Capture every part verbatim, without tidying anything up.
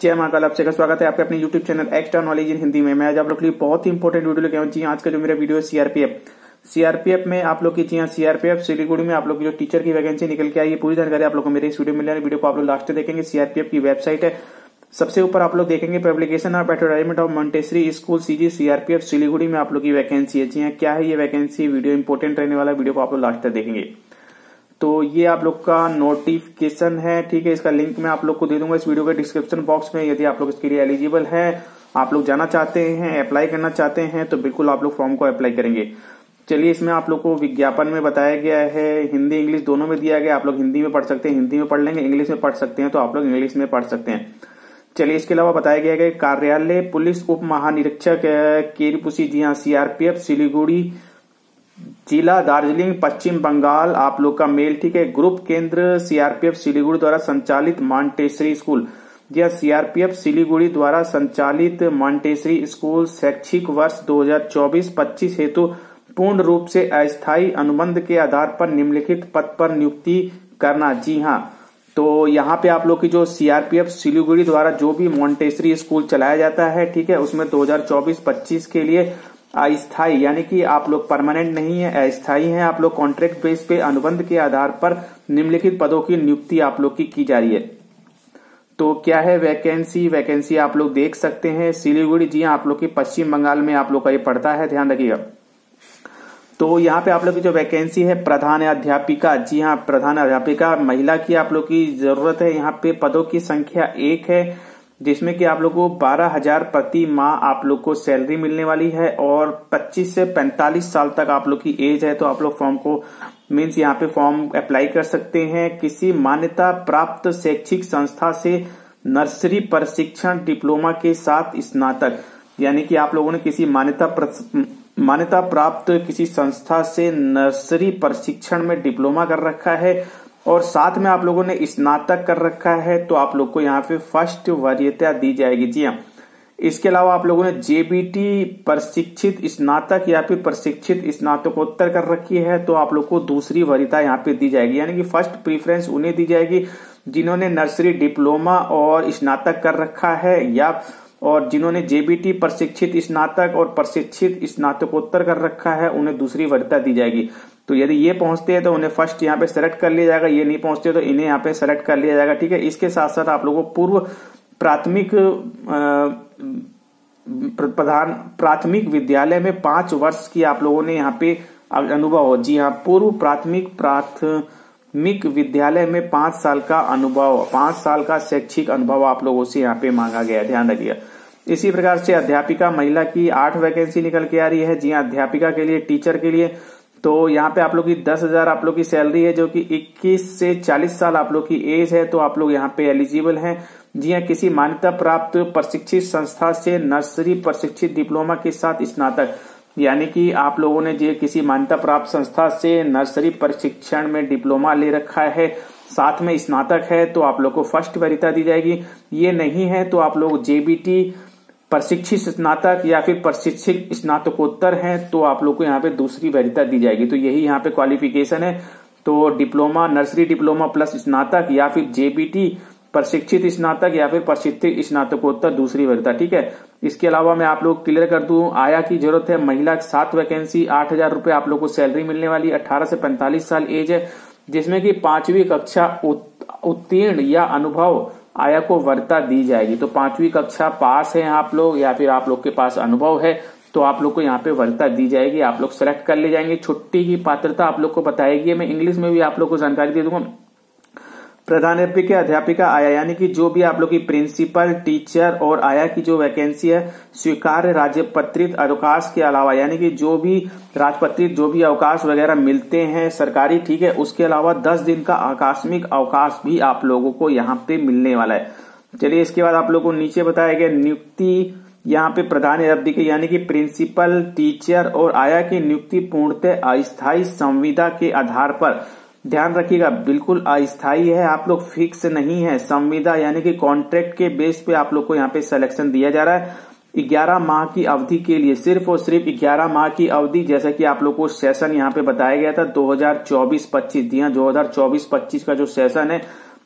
जय महाकाल, आपसे का स्वागत है आपके अपने YouTube channel extra knowledge in Hindi में। मैं आज आप लोग के लिए बहुत ही इंपॉर्टेंट वीडियो लेके आऊँ। जी आज का जो मेरा वीडियो है सीआरपीएफ सीआरपीएफ में आप लोग की जी हाँ सीआरपीएफ सिलीगुड़ी में आप लोग की जो टीचर की वैकेंसी निकल के आई है, पूरी जानकारी आप लोग को मेरे इस वीडियो में मिल वीडियो को आप लोग लास्ट तक देखेंगे। सीआरपीएफ की वेबसाइट है, सबसे ऊपर आप लोग देखेंगे publication of advertisement of Montessori school CG CRPF Siliguri में आप लोग की वैकेंसी है। जी हाँ, क्या है ये वैकेंसी, वीडियो इंपॉर्टेंट रहने वाला वीडियो को आप लोग लास्ट तक देखेंगे। तो ये आप लोग का नोटिफिकेशन है, ठीक है। इसका लिंक मैं आप लोग को दे दूंगा इस वीडियो के डिस्क्रिप्शन बॉक्स में। यदि आप लोग इसके लिए एलिजिबल है, आप लोग जाना चाहते हैं, अप्लाई करना चाहते हैं, तो बिल्कुल आप लोग फॉर्म को अप्लाई करेंगे। चलिए, इसमें आप लोग को विज्ञापन में बताया गया है, हिंदी इंग्लिश दोनों में दिया गया। आप लोग हिंदी में पढ़ सकते हैं, हिंदी में पढ़ लेंगे, इंग्लिश में पढ़ सकते हैं तो आप लोग इंग्लिश में पढ़ सकते हैं। चलिए, इसके अलावा बताया गया है कार्यालय पुलिस उप महानिरीक्षक केरपुसी, जी हाँ सीआरपीएफ सिलीगुड़ी, जिला दार्जिलिंग, पश्चिम बंगाल, आप लोग का मेल, ठीक है। ग्रुप केंद्र सीआरपीएफ सिलीगुड़ी द्वारा संचालित मॉन्टेसरी स्कूल, जी हाँ सीआरपीएफ सिलीगुड़ी द्वारा संचालित मॉन्टेसरी स्कूल शैक्षिक वर्ष दो हज़ार चौबीस पच्चीस हेतु पूर्ण रूप से अस्थायी अनुबंध के आधार पर निम्नलिखित पद पर नियुक्ति करना। जी हाँ, तो यहाँ पे आप लोग की जो सीआरपीएफ सिलीगुड़ी द्वारा जो भी मॉन्टेसरी स्कूल चलाया जाता है, ठीक है, उसमें दो हज़ार चौबीस पच्चीस के लिए अस्थायी यानी कि आप लोग परमानेंट नहीं है, अस्थायी हैं आप लोग, कॉन्ट्रैक्ट बेस पे अनुबंध के आधार पर निम्नलिखित पदों की नियुक्ति आप लोग की की जा रही है। तो क्या है वैकेंसी, वैकेंसी आप लोग देख सकते हैं सिलीगुड़ी, जी हाँ आप लोग की पश्चिम बंगाल में आप लोग का ये पड़ता है, ध्यान रखिएगा। तो यहाँ पे आप लोग की जो वैकेंसी है प्रधान अध्यापिका, जी हाँ प्रधान अध्यापिका महिला की आप लोग की जरूरत है। यहाँ पे पदों की संख्या एक है, जिसमें कि आप लोग को बारह हजार प्रति माह आप लोग को सैलरी मिलने वाली है और पच्चीस से पैंतालीस साल तक आप लोग की एज है। तो आप लोग फॉर्म को मीन्स यहाँ पे फॉर्म अप्लाई कर सकते हैं। किसी मान्यता प्राप्त शैक्षिक संस्था से नर्सरी प्रशिक्षण डिप्लोमा के साथ स्नातक, यानी कि आप लोगों ने किसी मान्यता मान्यता प्राप्त किसी संस्था से नर्सरी प्रशिक्षण में डिप्लोमा कर रखा है और साथ में आप लोगों ने स्नातक कर रखा है, तो आप लोग को यहाँ पे फर्स्ट वरीयता दी जाएगी। जी हाँ, इसके अलावा आप लोगों ने जेबीटी प्रशिक्षित स्नातक या फिर प्रशिक्षित स्नातकोत्तर कर रखी है, तो आप लोग को दूसरी वरीयता यहाँ पे दी जाएगी। यानी कि फर्स्ट प्रीफरेंस उन्हें दी जाएगी जिन्होंने नर्सरी डिप्लोमा और स्नातक कर रखा है, या और जिन्होंने जेबीटी प्रशिक्षित स्नातक और प्रशिक्षित स्नातकोत्तर कर रखा है उन्हें दूसरी वरीयता दी जाएगी। तो यदि ये पहुंचते हैं तो उन्हें फर्स्ट यहाँ पे सेलेक्ट कर लिया जाएगा, ये नहीं पहुंचते तो इन्हें यहाँ पे सेलेक्ट कर लिया जाएगा, ठीक है। इसके साथ साथ आप लोगों को पूर्व प्राथमिक प्रधान प्राथमिक विद्यालय में पांच वर्ष की आप लोगों ने यहाँ पे अनुभव हो। जी हाँ, पूर्व प्राथमिक प्राथमिक विद्यालय में पांच साल का अनुभव, पांच साल का शैक्षिक अनुभव आप लोगों से यहाँ पे मांगा गया है, ध्यान रखिएगा। इसी प्रकार से अध्यापिका महिला की आठ वैकेंसी निकल के आ रही है। जी हाँ, अध्यापिका के लिए, टीचर के लिए, तो यहाँ पे आप लोग की दस हजार आप लोग की सैलरी है, जो कि इक्कीस से चालीस साल आप लोग की एज है, तो आप लोग यहाँ पे एलिजिबल हैं। जी हाँ, किसी मान्यता प्राप्त प्रशिक्षित संस्था से नर्सरी प्रशिक्षित डिप्लोमा के साथ स्नातक, यानी कि आप लोगों ने जो किसी मान्यता प्राप्त संस्था से नर्सरी प्रशिक्षण में डिप्लोमा ले रखा है, साथ में स्नातक है, तो आप लोग को फर्स्ट वरीयता दी जाएगी। ये नहीं है तो आप लोग जेबीटी प्रशिक्षित स्नातक या फिर प्रशिक्षित स्नातकोत्तर हैं, तो आप लोग को यहाँ पे दूसरी वरीयता दी जाएगी। तो यही यहाँ पे क्वालिफिकेशन है। तो डिप्लोमा, नर्सरी डिप्लोमा प्लस स्नातक या फिर जेबीटी प्रशिक्षित स्नातक या फिर प्रशिक्षित स्नातकोत्तर दूसरी वरीयता, ठीक है। इसके अलावा मैं आप लोग क्लियर कर दूं, आया की जरूरत है महिला सात वैकेंसी, आठ हजार रुपए आप लोग को सैलरी मिलने वाली, अठारह से पैंतालीस साल एज है, जिसमें कि पांचवी कक्षा उत्तीर्ण या अनुभव आया को वरीयता दी जाएगी। तो पांचवी कक्षा पास है आप लोग या फिर आप लोग के पास अनुभव है, तो आप लोग को यहाँ पे वरीयता दी जाएगी, आप लोग सेलेक्ट कर ले जाएंगे। छुट्टी की पात्रता आप लोग को बताएगी, मैं इंग्लिश में भी आप लोग को जानकारी दे दूंगा। प्रधानाध्यापिका अध्यापिका आया, यानी कि जो भी आप लोग की प्रिंसिपल, टीचर और आया की जो वैकेंसी है, स्वीकार्य राजपत्रित अवकाश के अलावा, यानी कि जो भी राजपत्रित जो भी अवकाश वगैरह मिलते हैं सरकारी, ठीक है, उसके अलावा दस दिन का आकस्मिक अवकाश भी आप लोगों को यहाँ पे मिलने वाला है। चलिए, इसके बाद आप लोगों को नीचे बताया गया नियुक्ति, यहाँ पे प्रधान अध्यापिका यानी कि प्रिंसिपल, टीचर और आया की नियुक्ति पूर्णतः अस्थायी संविदा के आधार पर, ध्यान रखिएगा, बिल्कुल अस्थायी है, आप लोग फिक्स नहीं है। संविदा यानी कि कॉन्ट्रैक्ट के बेस पे आप लोग को यहाँ पे सिलेक्शन दिया जा रहा है। ग्यारह माह की अवधि के लिए, सिर्फ और सिर्फ ग्यारह माह की अवधि, जैसा कि आप लोग को सेशन यहाँ पे बताया गया था दो हज़ार चौबीस पच्चीस, जी हाँ दो हज़ार चौबीस पच्चीस का जो सेशन है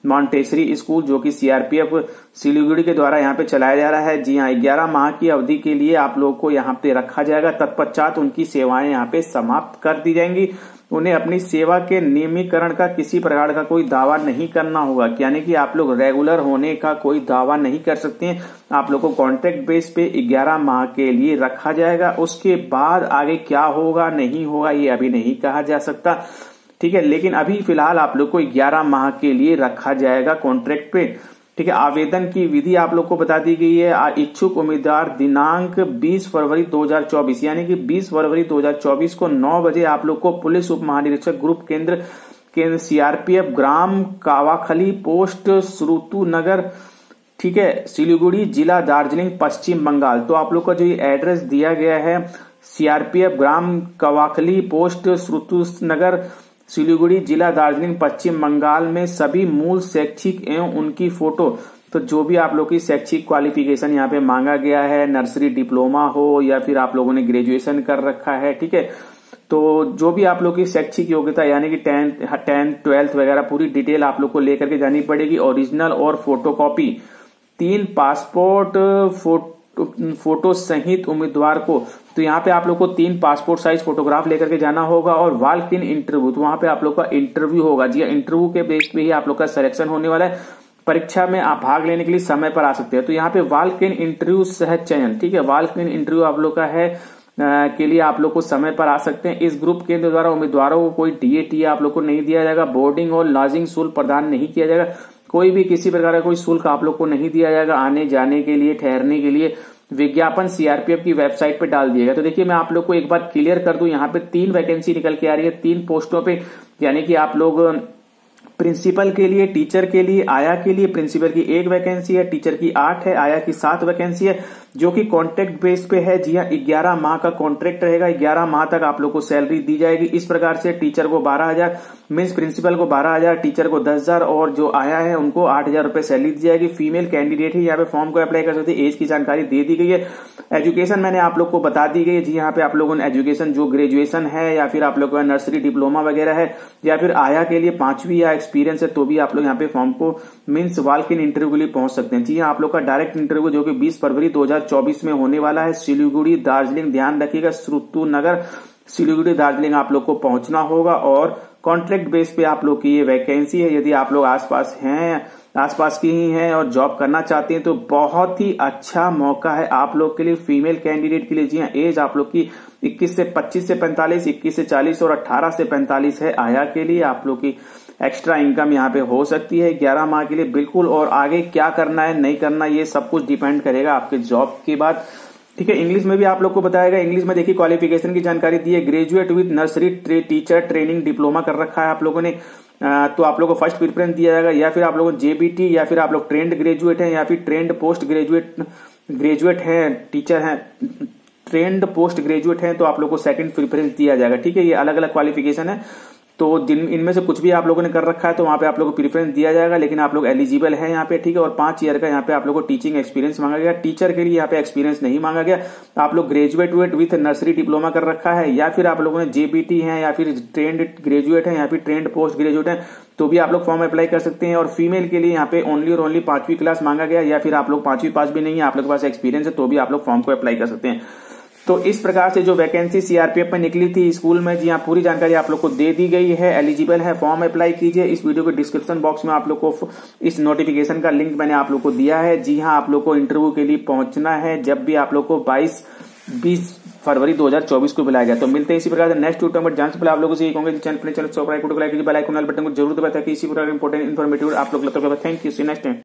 मॉन्टेसरी स्कूल जो कि सीआरपीएफ सिलीगुड़ी के द्वारा यहाँ पे चलाया जा रहा है। जी हाँ, ग्यारह माह की अवधि के लिए आप लोग को यहाँ पे रखा जाएगा। तत्पश्चात उनकी सेवाएं यहाँ पे समाप्त कर दी जाएंगी। उन्हें अपनी सेवा के नियमीकरण का किसी प्रकार का कोई दावा नहीं करना होगा, यानी कि आप लोग रेगुलर होने का कोई दावा नहीं कर सकते हैं। आप लोग को कॉन्ट्रैक्ट बेस पे ग्यारह माह के लिए रखा जाएगा। उसके बाद आगे क्या होगा नहीं होगा ये अभी नहीं कहा जा सकता, ठीक है। लेकिन अभी फिलहाल आप लोग को ग्यारह माह के लिए रखा जाएगा कॉन्ट्रैक्ट पे, ठीक है। आवेदन की विधि आप लोग को बता दी गई है। इच्छुक उम्मीदवार दिनांक बीस फरवरी दो हज़ार चौबीस यानी कि बीस फरवरी दो हज़ार चौबीस को नौ बजे आप लोग को पुलिस उप महानिरीक्षक ग्रुप केंद्र केंद्र सीआरपीएफ ग्राम कावाखली पोस्ट श्रुतु नगर, ठीक है, सिलीगुड़ी जिला दार्जिलिंग पश्चिम बंगाल। तो आप लोग का जो ये एड्रेस दिया गया है सीआरपीएफ ग्राम कावाखली पोस्ट श्रुतु नगर सिलीगुड़ी जिला दार्जिलिंग पश्चिम बंगाल में सभी मूल शैक्षिक एवं उनकी फोटो, तो जो भी आप लोग की शैक्षिक क्वालिफिकेशन यहाँ पे मांगा गया है, नर्सरी डिप्लोमा हो या फिर आप लोगों ने ग्रेजुएशन कर रखा है, ठीक है, तो जो भी आप लोग की शैक्षिक योग्यता यानी कि टेंथ टेंथ ट्वेल्थ वगैरह पूरी डिटेल आप लोग को लेकर के जानी पड़ेगी। ओरिजिनल और फोटोकॉपी, तीन पासपोर्ट फोटो फोटो सहित उम्मीदवार को, तो यहाँ पे आप लोग को तीन पासपोर्ट साइज फोटोग्राफ लेकर के जाना होगा। और वॉक इन इंटरव्यू, तो वहां पे आप लोग का इंटरव्यू होगा। जी इंटरव्यू के बेस पे ही आप लोग का सिलेक्शन होने वाला है। परीक्षा में आप भाग लेने के लिए समय पर आ सकते हैं। तो यहाँ पे वॉक इन इंटरव्यू सहज चयन, ठीक है, वॉक इन इंटरव्यू आप लोग का है आ, के लिए आप लोग को समय पर आ सकते हैं। इस ग्रुप के द्वारा उम्मीदवारों को कोई डीएटी आप लोग को नहीं दिया जाएगा। बोर्डिंग और लॉजिंग शुल्क प्रदान नहीं किया जाएगा। कोई भी किसी प्रकार का कोई शुल्क आप लोग को नहीं दिया जाएगा आने जाने के लिए, ठहरने के लिए। विज्ञापन सीआरपीएफ की वेबसाइट पे डाल दिएगा। तो देखिए मैं आप लोग को एक बार क्लियर कर दूं, यहाँ पे तीन वैकेंसी निकल के आ रही है तीन पोस्टों पे, यानी कि आप लोग प्रिंसिपल के लिए, टीचर के लिए, आया के लिए प्रिंसिपल की एक वैकेंसी है, टीचर की आठ है, आया की सात वैकेंसी है, जो कि कॉन्ट्रैक्ट बेस पे है। जी हाँ, ग्यारह माह का कॉन्ट्रैक्ट रहेगा। ग्यारह माह तक आप लोग को सैलरी दी जाएगी। इस प्रकार से टीचर को बारह हजार मीन्स प्रिंसिपल को बारह हजार, टीचर को दस हजार और जो आया है उनको आठ हजार रुपए सैलरी दी जाएगी। फीमेल कैंडिडेट ही यहाँ पे फॉर्म को अप्लाई कर सकते हैं। एज की जानकारी दे दी गई है। एजुकेशन मैंने आप लोग को बता दी गई है। जी यहाँ पे आप लोगों ने एजुकेशन जो ग्रेजुएशन है या फिर आप लोग का नर्सरी डिप्लोमा वगैरह है या फिर आया के लिए पांचवी या एक्सपीरियंस है तो भी आप लोग यहाँ पे फॉर्म को मीन्स वॉक इन इंटरव्यू के लिए पहुंच सकते हैं। जी हाँ, आप लोग का डायरेक्ट इंटरव्यू जो कि बीस फरवरी दो हज़ार चौबीस में होने वाला है सिलीगुड़ी दार्जिलिंग, ध्यान रखिएगा श्रुतु नगर सिलीगुड़ी दार्जिलिंग आप लोग को पहुंचना होगा। और कॉन्ट्रैक्ट बेस पे आप लोग की ये वैकेंसी है। यदि आप लोग आसपास हैं, आसपास की ही हैं और जॉब करना चाहते हैं तो बहुत ही अच्छा मौका है आप लोग के लिए, फीमेल कैंडिडेट के लिए। जी हाँ, एज आप लोग की इक्कीस से पच्चीस से पैंतालीस, इक्कीस से चालीस और अठारह से पैंतालीस है। आया के लिए आप लोग की एक्स्ट्रा इनकम यहाँ पे हो सकती है ग्यारह माह के लिए बिल्कुल। और आगे क्या करना है नहीं करना ये सब कुछ डिपेंड करेगा आपके जॉब के बाद, ठीक है। इंग्लिश में भी आप लोग को बताएगा। इंग्लिश में देखिए क्वालिफिकेशन की जानकारी दी है। ग्रेजुएट विद नर्सरी ट्रे, टीचर ट्रेनिंग डिप्लोमा कर रखा है आप लोगों ने, आ, तो आप लोगों को फर्स्ट प्रेफरेंस दिया जाएगा। या फिर आप लोगों को जेबीटी या फिर आप लोग ट्रेंड ग्रेजुएट हैं या फिर ट्रेंड पोस्ट ग्रेजुएट ग्रेजुएट हैं, टीचर हैं, ट्रेंड पोस्ट ग्रेजुएट हैं तो आप लोग को सेकंड प्रेफरेंस दिया जाएगा, ठीक है। ये अलग अलग क्वालिफिकेशन है तो जिन इनमें से कुछ भी आप लोगों ने कर रखा है तो वहां पे आप लोगों को प्रेफरेंस दिया जाएगा। लेकिन आप लोग एलिजिबल है यहाँ पे, ठीक है। और पांच ईयर का यहाँ पे आप लोगों को टीचिंग एक्सपीरियंस मांगा गया। टीचर के लिए यहाँ पे एक्सपीरियंस नहीं मांगा गया। आप लोग ग्रेजुएट विथ नर्सरी डिप्लोमा कर रखा है या फिर आप लोगों ने जेबीटी है या फिर ट्रेंड ग्रेजुएट है या फिर ट्रेंड पोस्ट ग्रेजुएट है तो भी आप लोग फॉर्म अप्लाई कर सकते हैं। और फीमेल के लिए यहाँ पे ओनली और ओनली पांचवी क्लास मांगा गया या फिर आप लोग पांचवी पास भी नहीं है, आप लोग के पास एक्सपीरियंस है तो भी आप लोग फॉर्म को अप्लाई कर सकते हैं। तो इस प्रकार से जो वैकेंसी सीआरपीएफ में निकली थी स्कूल में, जी हाँ, पूरी जानकारी आप लोग को दे दी गई है। एलिजिबल है, फॉर्म अप्लाई कीजिए। इस वीडियो के डिस्क्रिप्शन बॉक्स में आप लोग को इस नोटिफिकेशन का लिंक मैंने आप लोग को दिया है। जी हाँ, आप लोग को इंटरव्यू के लिए पहुंचना है जब भी आप लोग को बाईस बीस फरवरी दो हज़ार चौबीस को बुलाया गया। तो मिलते हैं इसी प्रकार से नेक्स्ट वीडियो में। जान से पहले आप लोगों से ये कहूंगा चैनल चैनल सब्सक्राइब कीजिए, बेल आइकन बटन को जरूर दबाएं ताकि इसी प्रकार इंपोर्टेंट इन्फॉर्मेटिव आप लोग लगता है। Thank you, see next time.